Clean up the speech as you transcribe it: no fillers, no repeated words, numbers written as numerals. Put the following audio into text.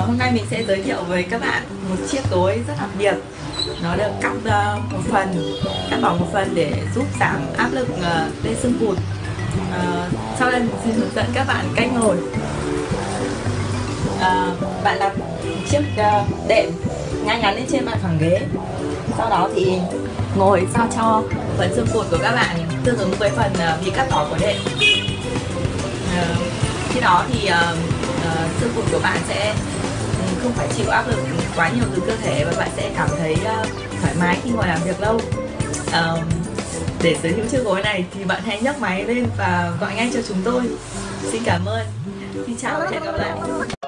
Hôm nay mình sẽ giới thiệu với các bạn một chiếc gối rất đặc biệt. Nó được cắt bỏ một phần để giúp giảm áp lực lên xương cụt. Sau đây mình xin hướng dẫn các bạn cách ngồi. Bạn đặt chiếc đệm ngay ngắn lên trên mặt phẳng ghế. Sau đó thì ngồi sao cho phần xương cụt của các bạn tương ứng với phần bị cắt bỏ của đệm. Khi đó thì xương cụt của bạn sẽ không phải chịu áp lực quá nhiều từ cơ thể và bạn sẽ cảm thấy thoải mái khi ngồi làm việc lâu. Để sở hữu chiếc gối này thì bạn hãy nhấc máy lên và gọi ngay cho chúng tôi. Xin cảm ơn. Xin chào và hẹn gặp lại.